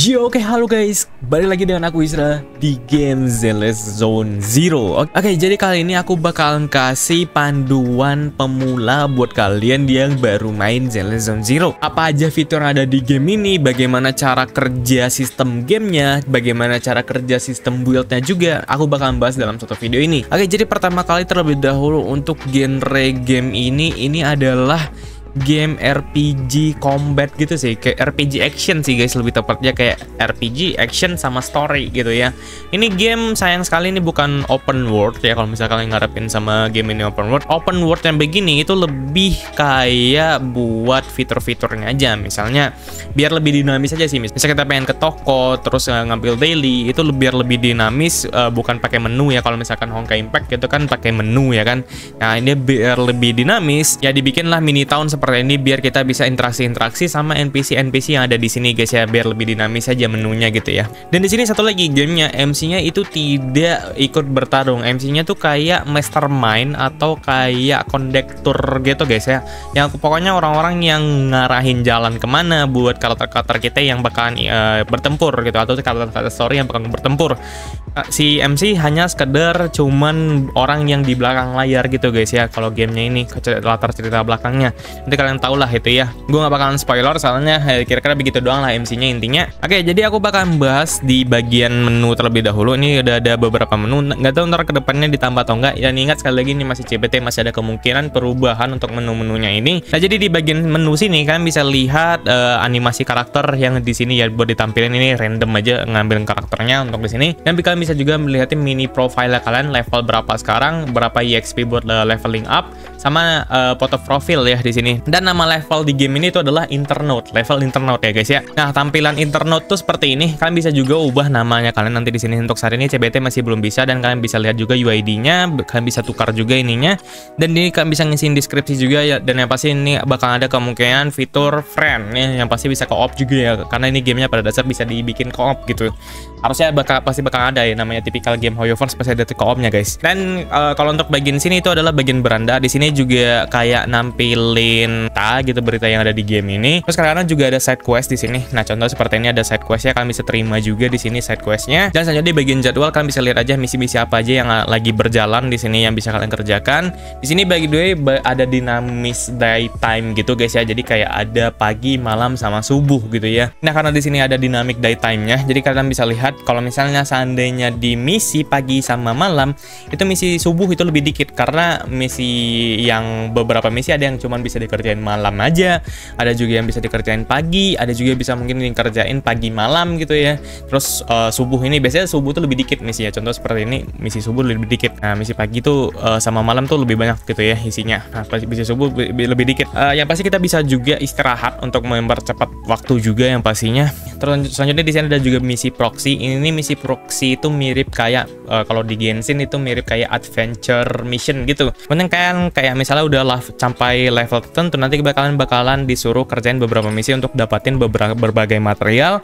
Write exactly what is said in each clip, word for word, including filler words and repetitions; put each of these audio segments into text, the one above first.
Yo, oke, halo guys, balik lagi dengan aku Isra di game Zenless Zone Zero. Oke, jadi kali ini aku bakalan kasih panduan pemula buat kalian yang baru main Zenless Zone Zero. Apa aja fitur yang ada di game ini, bagaimana cara kerja sistem gamenya, bagaimana cara kerja sistem buildnya juga, aku bakalan bahas dalam satu video ini. Oke, jadi pertama kali terlebih dahulu untuk genre game ini, ini adalah game R P G combat gitu sih, kayak R P G action sih guys, lebih tepatnya kayak R P G action sama story gitu ya. Ini game sayang sekali ini bukan open world ya, kalau misalnya kalian ngarepin sama game ini open world. Open world yang begini itu lebih kayak buat fitur-fiturnya aja, misalnya biar lebih dinamis aja sih. Misalnya kita pengen ke toko terus uh, ngambil daily, itu biar lebih dinamis, uh, bukan pakai menu ya. Kalau misalkan Honkai Impact gitu kan pakai menu ya kan. Nah ini biar lebih dinamis ya, dibikinlah mini town seperti ini biar kita bisa interaksi-interaksi sama N P C-N P C yang ada di sini guys ya, biar lebih dinamis aja menunya gitu ya. Dan di sini satu lagi gamenya, M C-nya itu tidak ikut bertarung. M C-nya tuh kayak mastermind atau kayak kondektur gitu guys ya. Yang pokoknya orang-orang yang ngarahin jalan kemana buat karakter-karakter kita yang bakalan uh, bertempur gitu, atau karakter-karakter story yang bakalan bertempur. Uh, si M C hanya sekedar cuman orang yang di belakang layar gitu guys ya. Kalau gamenya ini latar cerita belakangnya, nanti kalian tau lah itu ya. Gue gak bakalan spoiler soalnya kira-kira begitu doang lah M C-nya intinya. Oke, jadi aku bakalan bahas di bagian menu terlebih dahulu. Ini udah ada beberapa menu, nggak tahu ntar kedepannya ditambah atau enggak. Dan ingat sekali lagi ini masih C B T, masih ada kemungkinan perubahan untuk menu-menunya ini. Nah jadi di bagian menu sini kalian bisa lihat uh, animasi karakter yang di sini ya, buat ditampilin ini random aja ngambil karakternya untuk di sini. Dan kalian bisa juga melihat mini profile kalian, level berapa sekarang, berapa E X P buat uh, leveling up, sama uh, foto profil ya di sini. Dan nama level di game ini itu adalah Internode, level Internode ya guys ya. Nah, tampilan Internode tuh seperti ini. Kalian bisa juga ubah namanya kalian nanti di sini. Untuk saat ini C B T masih belum bisa, dan kalian bisa lihat juga U I D-nya, kalian bisa tukar juga ininya. Dan ini kalian bisa ngisiin deskripsi juga ya, dan yang pasti ini bakal ada kemungkinan fitur friend ya, yang pasti bisa co-op juga ya, karena ini gamenya pada dasar bisa dibikin co-op gitu. Harusnya bakal pasti bakal ada ya, namanya tipikal game Hoyoverse pasti ada co-opnya guys. Dan uh, kalau untuk bagian sini itu adalah bagian beranda. Di sini juga kayak nampilin ta gitu berita yang ada di game ini. Terus kadang-kadang juga ada side quest di sini. Nah, contoh seperti ini ada side questnya, kalian bisa terima juga di sini side questnya. Dan selanjutnya di bagian jadwal kalian bisa lihat aja misi-misi apa aja yang lagi berjalan di sini yang bisa kalian kerjakan. Di sini bagi the way ada dinamis daytime gitu guys ya. Jadi kayak ada pagi, malam sama subuh gitu ya. Nah, karena di sini ada dynamic daytime-nya, jadi kalian bisa lihat kalau misalnya seandainya di misi pagi sama malam, itu misi subuh itu lebih dikit, karena misi yang beberapa misi ada yang cuman bisa dikerjain malam aja, ada juga yang bisa dikerjain pagi, ada juga bisa mungkin dikerjain pagi malam gitu ya. Terus uh, subuh ini biasanya subuh tuh lebih dikit misinya, contoh seperti ini misi subuh lebih dikit. Nah, misi pagi tuh uh, sama malam tuh lebih banyak gitu ya isinya. Nah, misi subuh lebih, lebih dikit. Uh, yang pasti kita bisa juga istirahat untuk mempercepat waktu juga yang pastinya. Terus selanjutnya di sini ada juga misi proxy. Ini misi proxy itu mirip kayak uh, kalau di Genshin itu mirip kayak adventure mission gitu. Mending kalian kayak misalnya udah lah sampai level tertentu, nanti bakalan bakalan disuruh kerjain beberapa misi untuk dapatin beberapa berbagai material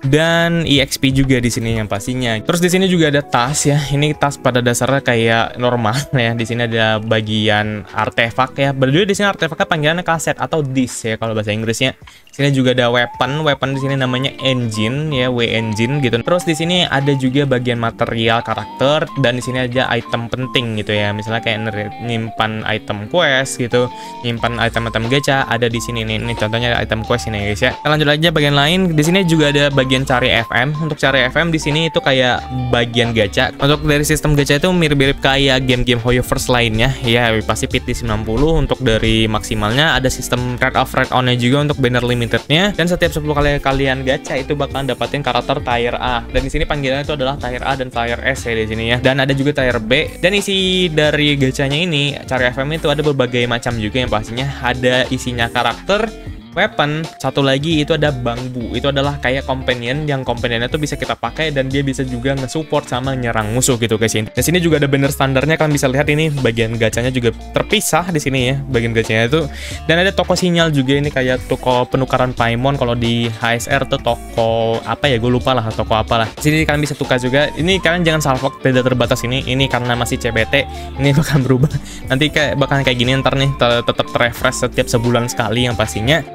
dan E X P juga di sini yang pastinya. Terus di sini juga ada tas ya. Ini tas pada dasarnya kayak normal ya. Di sini ada bagian artefak ya. Berdua di sini artefaknya panggilannya kaset atau disk ya kalau bahasa Inggrisnya. Di sini juga ada weapon. Weapon di sini namanya engine ya, W engine gitu. Terus di sini ada juga bagian material karakter, dan di sini ada item penting gitu ya. Misalnya kayak nyimpan item quest gitu, nyimpan item-item gacha ada di sini nih. Ini contohnya item quest ini guys ya. Kita lanjut aja bagian lain. Di sini juga ada bagian cari F M. Untuk cari F M di sini itu kayak bagian gacha. Untuk dari sistem gacha itu mirip-mirip kayak game-game Hoyoverse lainnya ya, pasti P T sembilan puluh. Untuk dari maksimalnya ada sistem trade off trade on-nya juga untuk banner limitednya, dan setiap sepuluh kali kalian gacha itu bakalan dapatin karakter tier A. Dan di sini panggilannya itu adalah tier A dan tier S ya di sini ya. Dan ada juga tier B. Dan isi dari gachanya ini cari F M itu ada berbagai macam juga yang pastinya ada isinya karakter, weapon. Satu lagi itu ada bangbu, itu adalah kayak companion, yang companionnya tuh bisa kita pakai dan dia bisa juga nge-support sama nyerang musuh gitu guys. Di sini juga ada banner standarnya, kalian bisa lihat ini bagian gacanya juga terpisah di sini ya, bagian gacanya itu. Dan ada toko sinyal juga, ini kayak toko penukaran Paimon. Kalau di H S R tuh toko apa ya, gue lupa lah toko apalah. Di sini kalian bisa tukar juga. Ini kalian jangan salvok tidak terbatas ini, ini karena masih C B T, ini bakal berubah. Nanti kayak bakal kayak gini ntar nih, tetap refresh setiap sebulan sekali yang pastinya.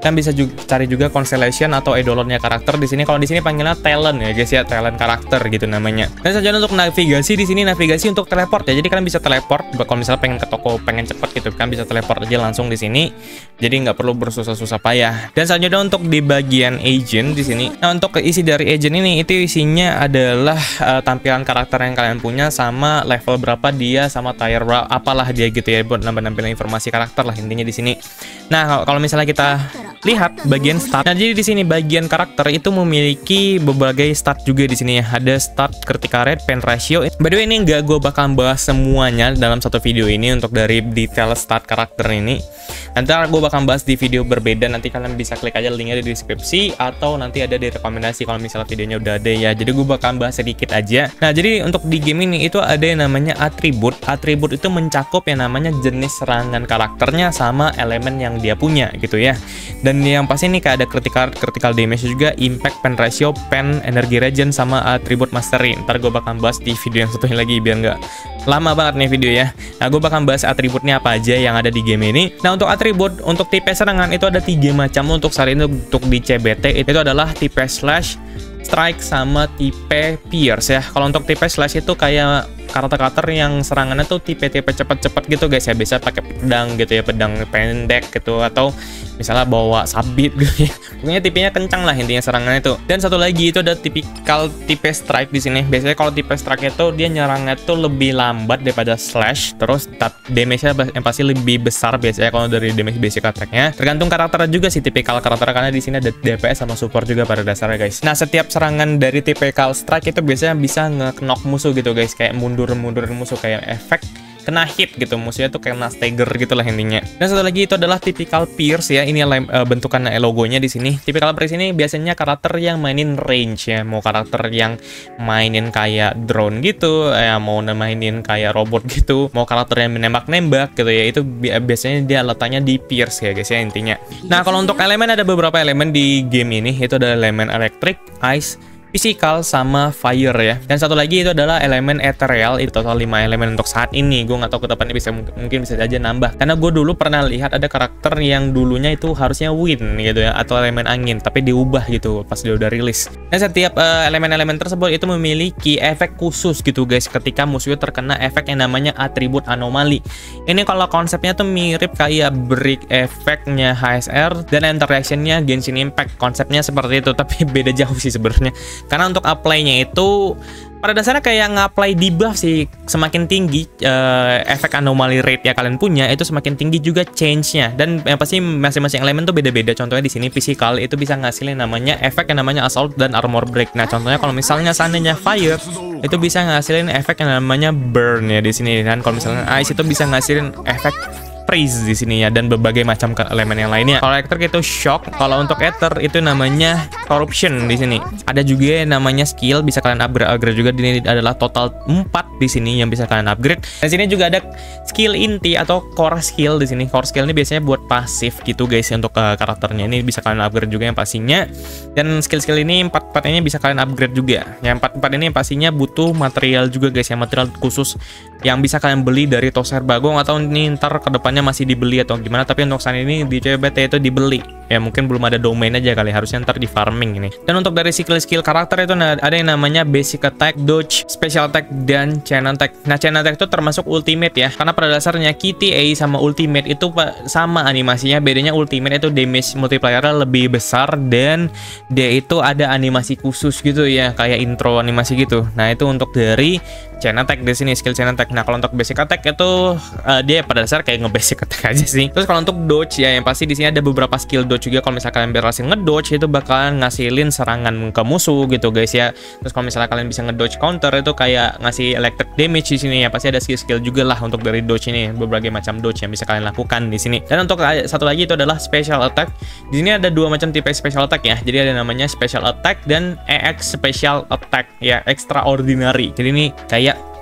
Kan bisa juga cari juga constellation atau eidolonnya karakter di sini. Kalau di sini panggilnya talent ya guys ya, talent karakter gitu namanya. Dan selanjutnya untuk navigasi di sini navigasi untuk teleport ya. Jadi kalian bisa teleport kalau misalnya pengen ke toko, pengen cepet gitu kan bisa teleport aja langsung di sini. Jadi nggak perlu bersusah-susah payah. Dan selanjutnya untuk di bagian agent di sini. Nah, untuk isi dari agent ini itu isinya adalah uh, tampilan karakter yang kalian punya sama level berapa dia sama tier berapa apalah dia gitu ya, buat nambah-nambahin informasi karakter lah intinya di sini. Nah, kalau misalnya kita lihat bagian stat. Nah, jadi di sini bagian karakter itu memiliki berbagai stat juga di sini ya. Ada stat critical rate, pen ratio. By the way, ini nggak gue bakal bahas semuanya dalam satu video ini untuk dari detail stat karakter ini. Nanti gue bakal bahas di video berbeda. Nanti kalian bisa klik aja linknya di deskripsi atau nanti ada di rekomendasi kalau misalnya videonya udah ada ya. Jadi gue bakal bahas sedikit aja. Nah, jadi untuk di game ini itu ada yang namanya atribut. Atribut itu mencakup yang namanya jenis serangan karakternya sama elemen yang dia punya gitu ya. Dan yang pasti ini kayak ada critical critical damage juga, impact, pen ratio, pen, energy regen sama atribut mastery. Ntar gue bakal bahas di video yang satunya lagi biar nggak lama banget nih video ya. Nah, gue bakal bahas atributnya apa aja yang ada di game ini. Nah, untuk atribut untuk tipe serangan itu ada tiga macam untuk saat ini. Untuk di C B T itu adalah tipe slash, strike sama tipe pierce ya. Kalau untuk tipe slash itu kayak karakter-karakter yang serangannya tuh tipe-tipe cepet-cepet gitu guys ya, bisa pakai pedang gitu ya, pedang pendek gitu, atau misalnya bawa sabit gitu ya. Pokoknya tipenya kencang lah intinya serangannya itu. Dan satu lagi itu ada tipikal tipe strike di sini. Biasanya kalau tipe strike itu dia nyerangnya tuh lebih lambat daripada slash, terus damage-nya yang pasti lebih besar biasanya kalau dari damage basic attack-nya. Tergantung karakter juga sih tipikal karakter, karena di sini ada D P S sama support juga pada dasarnya guys. Nah, setiap serangan dari tipikal strike itu biasanya bisa nge-knock musuh gitu guys, kayak mundur-mundurin musuh, kayak efek kena hit gitu, musuhnya tuh kena stagger gitu lah intinya. Dan satu lagi itu adalah typical pierce ya. Ini uh, bentukan logonya di sini. Typical pierce ini biasanya karakter yang mainin range ya, mau karakter yang mainin kayak drone gitu, ya mau mainin kayak robot gitu, mau karakter yang menembak-nembak gitu ya. Itu bi biasanya dia letaknya di pierce ya guys ya intinya. Nah, kalau untuk elemen ada beberapa elemen di game ini. Itu ada elemen electric, ice, physical sama fire ya. Dan satu lagi itu adalah elemen ethereal. Itu total lima elemen untuk saat ini. Gue nggak tahu ke depannya bisa mungkin bisa aja nambah. Karena gue dulu pernah lihat ada karakter yang dulunya itu harusnya wind gitu ya, atau elemen angin, tapi diubah gitu pas dia udah rilis. Dan setiap elemen-elemen uh, tersebut itu memiliki efek khusus gitu guys ketika musuhnya terkena efek yang namanya atribut anomali. Ini kalau konsepnya tuh mirip kayak break efeknya H S R dan interactionnya Genshin Impact. Konsepnya seperti itu, tapi beda jauh sih sebenarnya. Karena untuk apply-nya itu pada dasarnya kayak nge-apply debuff sih. Semakin tinggi uh, efek anomaly rate ya kalian punya, itu semakin tinggi juga change-nya. Dan yang pasti masing-masing elemen tuh beda-beda. Contohnya di sini physical itu bisa ngasilin namanya efek yang namanya assault dan armor break. Nah, contohnya kalau misalnya seandainya fire itu bisa ngasilin efek yang namanya burn ya di sini. Dan kalau misalnya ice itu bisa ngasilin efek freeze di sini ya, dan berbagai macam elemen yang lainnya. Kalau electric itu shock, kalau untuk ether itu namanya corruption di sini. Ada juga yang namanya skill, bisa kalian upgrade, upgrade juga. Ini adalah total empat di sini yang bisa kalian upgrade. Dan sini juga ada skill inti atau core skill di sini. Core skill ini biasanya buat pasif gitu guys untuk uh, karakternya. Ini bisa kalian upgrade juga yang pastinya. Dan skill-skill ini empat-empat ini bisa kalian upgrade juga. Yang empat-empat ini yang pastinya butuh material juga guys, yang material khusus yang bisa kalian beli dari Toser Bagong, atau ini ntar ke depannya masih dibeli atau gimana, tapi untuk saat ini di C B T itu dibeli ya, mungkin belum ada domain aja kali, harusnya ntar di farming ini. Dan untuk dari skill-skill karakter itu ada yang namanya basic attack, dodge, special attack, dan chain attack. Nah, chain attack itu termasuk ultimate ya, karena pada dasarnya K T A sama ultimate itu sama animasinya, bedanya ultimate itu damage multiplier-nya lebih besar dan dia itu ada animasi khusus gitu ya, kayak intro animasi gitu. Nah, itu untuk dari chain attack di sini, skill chain attack. Nah, kalau untuk basic attack itu uh, dia pada dasar kayak nge-basic attack aja sih. Terus kalau untuk dodge ya, yang pasti di sini ada beberapa skill dodge juga. Kalau misalnya kalian berhasil ngedodge itu bakalan ngasilin serangan ke musuh gitu guys ya. Terus kalau misalnya kalian bisa ngedodge counter itu kayak ngasih electric damage di sini ya. Pasti ada skill-skill juga lah untuk dari dodge ini, berbagai macam dodge yang bisa kalian lakukan di sini. Dan untuk satu lagi itu adalah special attack. Di sini ada dua macam tipe special attack ya. Jadi ada namanya special attack dan E X special attack ya, extraordinary. Jadi ini kayak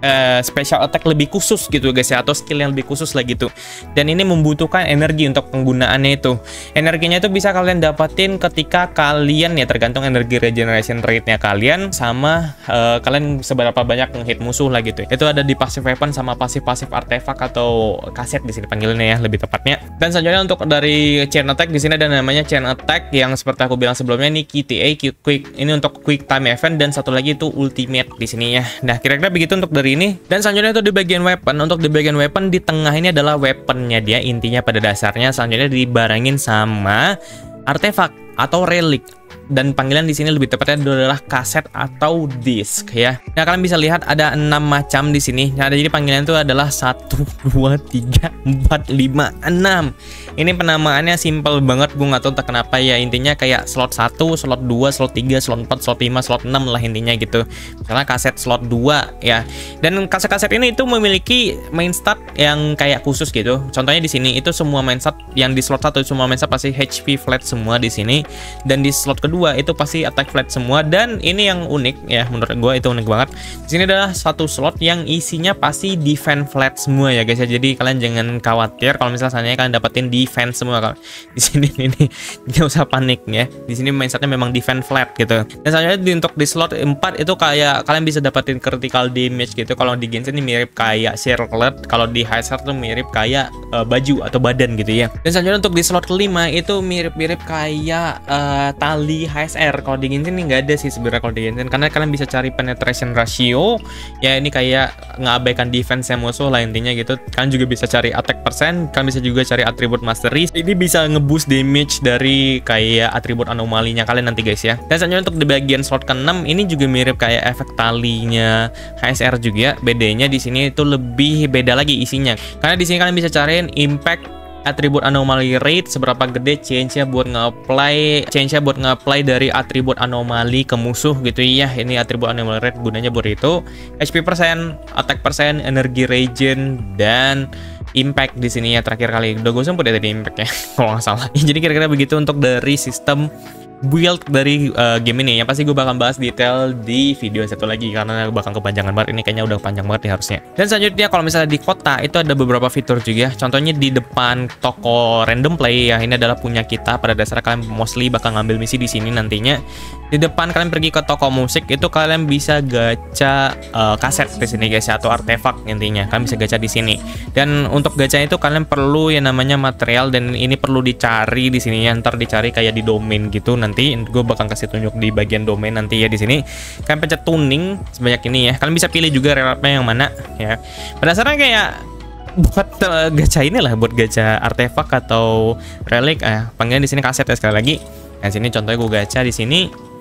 uh, special attack lebih khusus gitu guys ya, atau skill yang lebih khusus lah gitu. Dan ini membutuhkan energi untuk penggunaannya itu. Energinya itu bisa kalian dapatin ketika kalian ya, tergantung energi regeneration rate-nya kalian sama uh, kalian seberapa banyak nge-hit musuh lah gitu. Itu ada di passive weapon sama pasif-pasif artefak atau kaset di sini panggilannya ya, lebih tepatnya. Dan selanjutnya untuk dari chain attack di sini ada namanya chain attack yang seperti aku bilang sebelumnya ini Q T A, quick, ini untuk quick time event, dan satu lagi itu ultimate di sini ya. Nah, kira-kira begitu untuk dari ini. Dan selanjutnya itu di bagian weapon. Untuk di bagian weapon di tengah ini adalah weaponnya dia, intinya pada dasarnya. Selanjutnya dibarengin sama artefak atau relik. Dan panggilan di sini lebih tepatnya adalah kaset atau disk ya. Nah, kalian bisa lihat ada enam macam di sini. Nah, jadi panggilan itu adalah satu, dua, tiga, empat, lima, enam. Ini penamaannya simple banget, gue nggak tahu entah kenapa ya. Intinya kayak slot satu, slot dua, slot tiga, slot empat, slot lima, slot enam lah intinya gitu. Misalnya kaset slot dua ya. Dan kaset-kaset ini itu memiliki main stat yang kayak khusus gitu. Contohnya di sini itu semua main stat yang di slot satu, semua main stat pasti H P flat semua di sini. Dan di slot kedua itu pasti attack flat semua. Dan ini yang unik ya, menurut gue itu unik banget. Di sini adalah satu slot yang isinya pasti defense flat semua ya guys ya. Jadi kalian jangan khawatir kalau misalnya kalian dapetin defense semua kalau di sini ini nggak usah panik ya. Di sini mindsetnya memang defense flat gitu. Dan selanjutnya di, untuk di slot empat itu kayak kalian bisa dapetin critical damage gitu. Kalau di Genshin ini mirip kayak circlet, kalau di H S R tuh mirip kayak uh, baju atau badan gitu ya. Dan selanjutnya untuk di slot kelima itu mirip-mirip kayak uh, tali H S R. Kalau di Genshin ini nggak ada sih sebenarnya kalau di Genshin, karena kalian bisa cari penetration ratio ya, ini kayak ngabaikan defense yang musuh lah intinya gitu. Kalian juga bisa cari attack persen, kalian bisa juga cari atribut mastery, ini bisa ngeboost damage dari kayak atribut anomalinya kalian nanti guys ya. Dan selanjutnya untuk di bagian slot keenam ini juga mirip kayak efek talinya H S R juga, bedanya di sini itu lebih beda lagi isinya, karena di sini kalian bisa cariin impact atribut anomaly rate seberapa gede change-nya buat nge-apply change-nya buat nge-apply dari atribut anomali ke musuh gitu ya. Ini atribut anomaly rate gunanya buat itu H P persen, attack persen, energi regen, dan impact di sini ya terakhir kali. Udah gue sempat tadi impact ya kalau nggak salah. Jadi kira-kira begitu untuk dari sistem build dari uh, game ini. Yang pasti gue bakal bahas detail di video satu lagi karena bakal kepanjangan banget, ini kayaknya udah panjang banget nih harusnya. Dan selanjutnya kalau misalnya di kota itu ada beberapa fitur juga. Contohnya di depan toko random play ya, ini adalah punya kita. Pada dasarnya kalian mostly bakal ngambil misi di sini nantinya. Di depan kalian pergi ke toko musik itu kalian bisa gacha uh, kaset di sini guys ya, atau artefak intinya. Kalian bisa gacha di sini. Dan untuk gacha itu kalian perlu yang namanya material, dan ini perlu dicari di sini ya. Ntar dicari kayak di domain gitu. Nanti gue bakal kasih tunjuk di bagian domain nanti ya di sini. Kalian pencet tuning sebanyak ini ya. Kalian bisa pilih juga relapnya yang mana ya. Pada dasarnya kayak buat uh, gacha inilah, buat gacha artefak atau relik. Ah, panggilan di sini kaset ya sekali lagi. Nah, sini contohnya gue gacha di sini.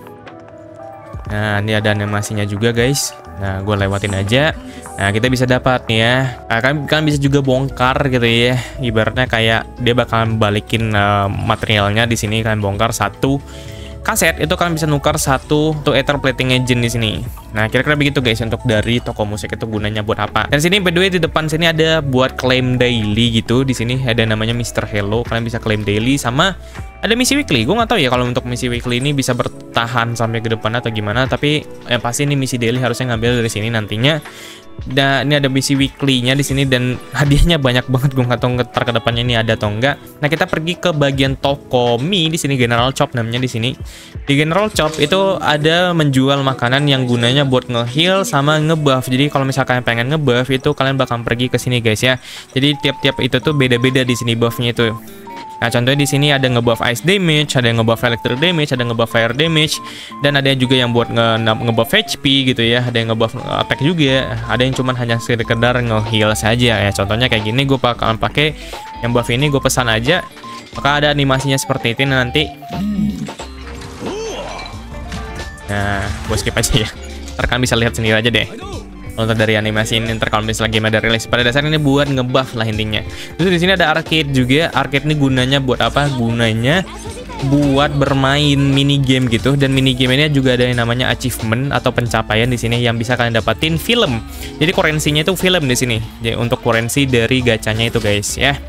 Nah, ini ada animasinya juga guys. Nah, gue lewatin aja. Nah, kita bisa dapat nih ya. Nah, kalian, kalian bisa juga bongkar gitu ya. Ibaratnya kayak dia bakalan balikin uh, materialnya di sini. Kalian bongkar satu kaset itu kalian bisa nukar satu tuh ether plating engine di sini. Nah, kira-kira begitu guys untuk dari toko musik itu gunanya buat apa. Dan sini by the way di depan sini ada buat claim daily gitu. Di sini ada namanya mister Hello. Kalian bisa claim daily sama ada misi weekly. Gue nggak tahu ya kalau untuk misi weekly ini bisa bertahan sampai ke depan atau gimana, tapi yang pasti ini misi daily harusnya ngambil dari sini nantinya. Dan ini ada misi weekly-nya di sini dan hadiahnya banyak banget. Gue nggak tahu ntar ke depannya ini ada atau enggak. Nah, kita pergi ke bagian toko mie di sini, General Shop namanya di sini. Di General Shop itu ada menjual makanan yang gunanya buat nge-heal sama nge-buff. Jadi kalau misalkan pengen nge-buff itu kalian bakal pergi ke sini guys ya. Jadi tiap-tiap itu tuh beda-beda di sini buff-nya itu. Nah, contohnya di sini ada ngebuff ice damage, ada yang ngebuff electric damage, ada yang ngebuff fire damage, dan ada juga yang buat nge ngebuff H P gitu ya, ada yang ngebuff attack juga, ada yang cuman hanya sekedar nge-heal saja ya. Contohnya kayak gini, gue bakalan pakai yang buff ini, gue pesan aja, maka ada animasinya seperti itu nanti. Nah, gue skip aja ya. Ntar kalian bisa lihat sendiri aja deh. Untuk dari animasi ini ntar kalau misalnya game ada rilis, pada dasarnya ini buat ngebuff lah intinya. Terus di sini ada arcade juga. Arcade ini gunanya buat apa? Gunanya buat bermain mini game gitu, dan mini game ini juga ada yang namanya achievement atau pencapaian di sini yang bisa kalian dapatin film. Jadi kurensinya itu film di sini. Jadi untuk kurensi dari gacanya itu guys ya.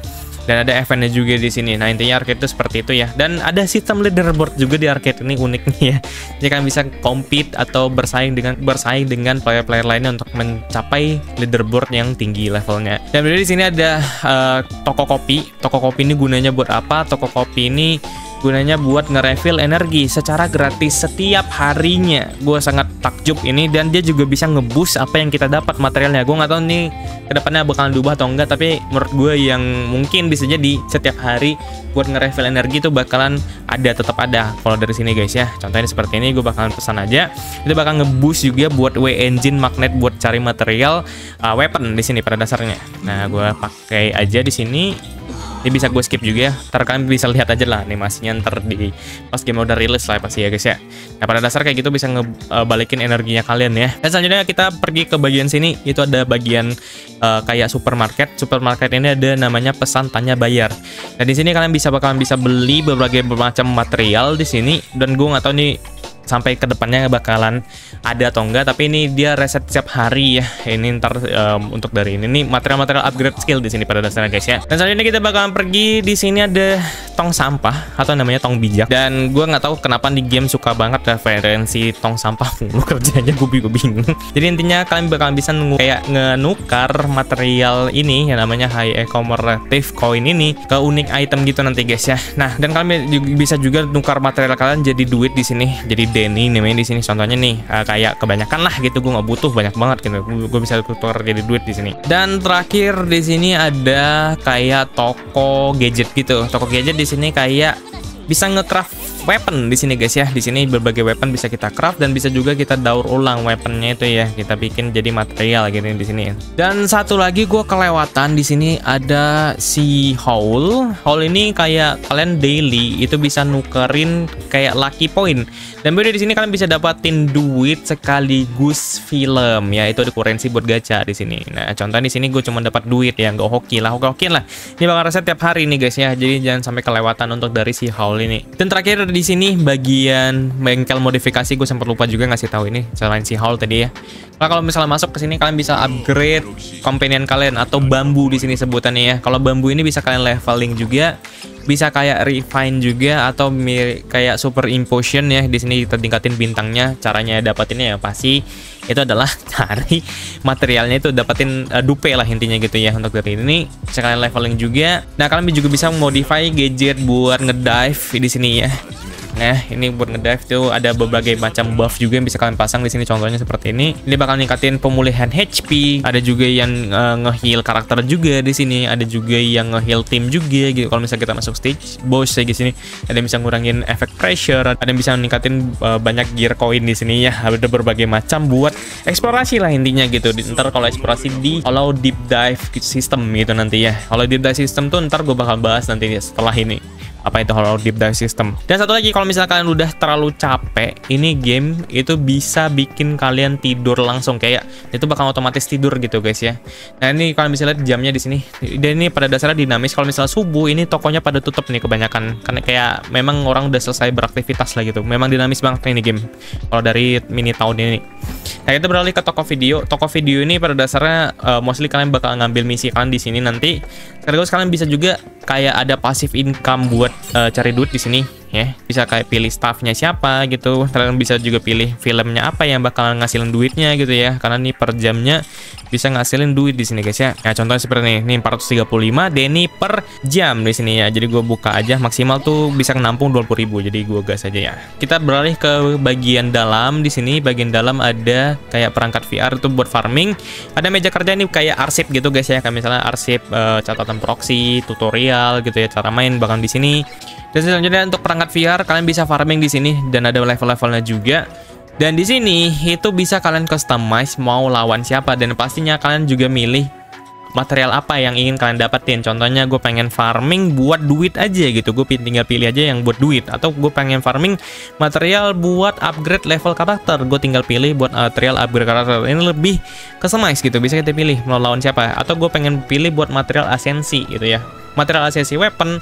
Dan ada eventnya juga di sini. Nah, intinya arcade itu seperti itu ya. Dan ada sistem leaderboard juga di arcade ini, uniknya ya. Jadi kalian bisa compete atau bersaing dengan bersaing dengan player-player lainnya untuk mencapai leaderboard yang tinggi levelnya. Dan di sini ada uh, toko kopi. Toko kopi ini gunanya buat apa? Toko kopi ini gunanya buat nge-refill energi secara gratis setiap harinya. Gue sangat takjub ini, dan dia juga bisa nge-boost apa yang kita dapat materialnya. Gue nggak tahu nih kedepannya bakalan diubah atau enggak, tapi menurut gue yang mungkin bisa jadi setiap hari buat nge-refill energi itu bakalan ada, tetap ada kalau dari sini guys ya. Contohnya seperti ini, gue bakalan pesan aja, itu bakal nge-boost juga buat W engine magnet buat cari material uh, weapon di sini pada dasarnya. Nah, gue pakai aja di sini. Ini bisa gue skip juga ya, ntar kalian bisa lihat aja lah animasinya ntar di pas game udah rilis lah pasti ya guys ya. Nah, pada dasar kayak gitu bisa ngebalikin energinya kalian ya. Dan selanjutnya kita pergi ke bagian sini, itu ada bagian uh, kayak supermarket. Supermarket ini ada namanya pesan tanya bayar. Nah, di sini kalian bisa bakalan bisa beli berbagai macam material di sini, dan gue nggak tahu nih sampai ke depannya bakalan ada atau enggak, tapi ini dia reset setiap hari ya. Ini ntar um, untuk dari ini nih material-material upgrade skill di sini pada dasarnya guys ya. Dan selanjutnya kita bakalan pergi, di sini ada tong sampah atau namanya tong bijak. Dan gue nggak tahu kenapa di game suka banget referensi tong sampah mulu kerjanya, gue bingung. Jadi intinya kalian bakalan bisa kayak ngenukar material ini yang namanya high commemorative coin ini ke unik item gitu nanti guys ya. Nah, dan kalian bisa juga nukar material kalian jadi duit di sini. Jadi Denny namanya di sini contohnya nih, uh, kayak kebanyakan lah gitu, gue nggak butuh banyak banget gitu, gue bisa tukar jadi duit di sini. Dan terakhir di sini ada kayak toko gadget gitu. Toko gadget di sini kayak bisa nge-craft weapon di sini guys ya. Di sini berbagai weapon bisa kita craft, dan bisa juga kita daur ulang weaponnya itu ya, kita bikin jadi material gitu di sini. Dan satu lagi gue kelewatan di sini ada si haul. Haul ini kayak kalian daily itu bisa nukerin kayak lucky point. Dan beda di sini kalian bisa dapatin duit sekaligus film ya, itu ada currency buat gacha di sini. Nah, contohnya di sini gue cuma dapat duit ya, nggak hoki lah, hoki lah. Ini bakal reset tiap hari nih guys ya, jadi jangan sampai kelewatan untuk dari si haul ini. Dan terakhir di sini bagian bengkel modifikasi, gue sempat lupa juga ngasih tahu ini selain si haul tadi ya. Nah, kalau misalnya masuk ke sini kalian bisa upgrade companion kalian atau bambu di sini sebutannya ya. Kalau bambu ini bisa kalian leveling juga, bisa kayak refine juga, atau kayak super impotion ya. Di sini kita tingkatin bintangnya. Caranya dapatinnya ya pasti itu adalah cari materialnya, itu dapatin uh, dupe lah intinya gitu ya. Untuk dari ini bisa kalian leveling juga. Nah, kalian juga bisa modify gadget buat ngedive di sini ya. Nah, ini buat ngedive tuh ada berbagai macam buff juga yang bisa kalian pasang di sini. Contohnya seperti ini. Ini bakal ningkatin pemulihan H P. Ada juga yang uh, nge-heal karakter juga di sini. Ada juga yang nge-heal tim juga gitu. Kalau misalnya kita masuk stage boss kayak di sini, ada yang bisa ngurangin efek pressure, ada yang bisa ningkatin uh, banyak gear coin di sini ya. Ada berbagai macam buat eksplorasi lah intinya gitu. Ntar kalau eksplorasi di Hollow Deep Dive System gitu nanti ya. Hollow Deep Dive System tuh ntar gue bakal bahas nanti setelah ini. Apa itu Hollow Deep Dive System. Dan satu lagi, kalau misalnya kalian udah terlalu capek, ini game itu bisa bikin kalian tidur langsung, kayak itu bakal otomatis tidur gitu guys ya. Nah, ini kalian bisa lihat jamnya di sini. Dan ini pada dasarnya dinamis. Kalau misalnya subuh, ini tokonya pada tutup nih kebanyakan, karena kayak memang orang udah selesai beraktivitas lah gitu. Memang dinamis banget ini game kalau dari mini tahun ini. Nah, kita beralih ke toko video. Toko video ini pada dasarnya uh, mostly kalian bakal ngambil misi kalian di sini nanti. Sekaligus kalian bisa juga kayak ada passive income buat uh, cari duit di sini ya. Bisa kayak pilih staffnya siapa gitu. Kalian bisa juga pilih filmnya apa yang bakalan ngasilin duitnya gitu ya. Karena nih per jamnya bisa ngasilin duit di sini guys ya. Nah, contohnya seperti ini. Ini empat ratus tiga puluh lima Denny per jam di sini ya. Jadi gue buka aja, maksimal tuh bisa nampung dua puluh ribu. Jadi gue gas aja ya. Kita beralih ke bagian dalam di sini. Bagian dalam ada kayak perangkat V R itu buat farming. Ada meja kerja ini kayak arsip gitu guys ya. Kayak misalnya arsip uh, catatan proxy, tutorial gitu ya, cara main bahkan di sini. Dan selanjutnya untuk perangkat V R kalian bisa farming di sini dan ada level-levelnya juga. Dan di sini itu bisa kalian customize mau lawan siapa, dan pastinya kalian juga milih material apa yang ingin kalian dapetin. Contohnya gue pengen farming buat duit aja gitu, gue tinggal pilih aja yang buat duit. Atau gue pengen farming material buat upgrade level karakter, gue tinggal pilih buat material upgrade karakter. Ini lebih customize gitu, bisa kita pilih mau lawan siapa. Atau gue pengen pilih buat material asensi gitu ya, material asensi weapon,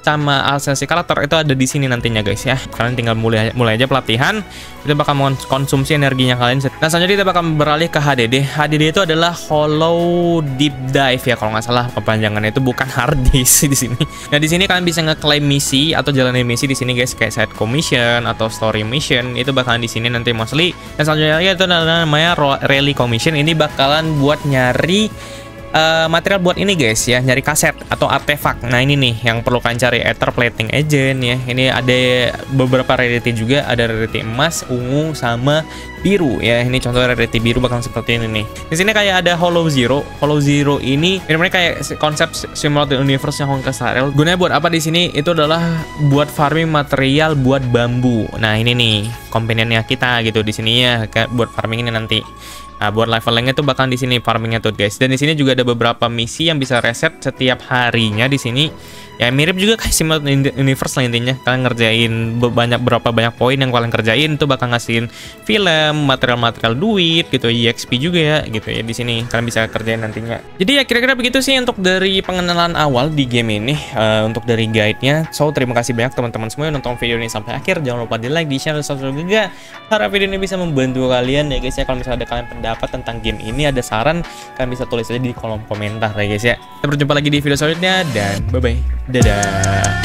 sama asesi karakter itu ada di sini nantinya guys ya. Kalian tinggal mulai mulai aja pelatihan, itu bakal mengkonsumsi energinya kalian. Nah selanjutnya kita bakal beralih ke H D D. H D D itu adalah Hollow Deep Dive ya kalau nggak salah kepanjangannya, itu bukan hard disk di sini. Nah di sini kalian bisa ngeklaim misi atau jalanin misi di sini guys, kayak side commission atau story mission, itu bakalan di sini nanti mostly. Dan selanjutnya itu adalah namanya rally commission, ini bakalan buat nyari Uh, material buat ini guys ya, nyari kaset atau artefak. Nah ini nih yang perlu kalian cari, Ether Plating Agent ya. Ini ada beberapa rarity juga, ada rarity emas, ungu, sama biru ya. Ini contoh rarity biru bakal seperti ini nih. Di sini kayak ada Hollow Zero. Hollow Zero ini benar-benar kayak konsep simulated universe yang Honkai Star Rail. Gunanya buat apa di sini? Itu adalah buat farming material buat bambu. Nah ini nih companionnya kita gitu di sini ya, kayak buat farming ini nanti. Nah, buat levelingnya tuh bakal di sini farmingnya tuh guys. Dan di sini juga ada beberapa misi yang bisa reset setiap harinya di sini. Ya mirip juga kayak simulated universe lah intinya. Kalian ngerjain banyak berapa banyak poin yang kalian kerjain itu bakal ngasihin film, material-material duit gitu, E X P juga ya gitu ya di sini. Kalian bisa kerjain nantinya. Jadi ya kira-kira begitu sih untuk dari pengenalan awal di game ini, uh, untuk dari guide-nya. So terima kasih banyak teman-teman semua yang nonton video ini sampai akhir. Jangan lupa di like, di share, dan subscribe juga. Harap video ini bisa membantu kalian ya guys ya. Kalau misalnya ada kalian pendapat tentang game ini, ada saran, kalian bisa tulis aja di kolom komentar ya guys ya. Kita berjumpa lagi di video selanjutnya dan bye bye. Dadah.